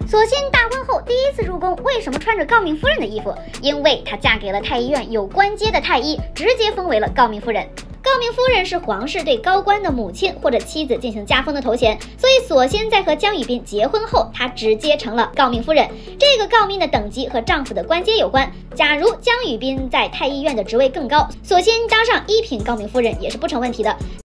索性大婚后第一次入宫，为什么穿着诰命夫人的衣服？因为她嫁给了太医院有官阶的太医，直接封为了诰命夫人。诰命夫人是皇室对高官的母亲或者妻子进行加封的头衔，所以索仙在和江宇彬结婚后，她直接成了诰命夫人。这个诰命的等级和丈夫的官阶有关。假如江宇彬在太医院的职位更高，索仙当上1品诰命夫人也是不成问题的。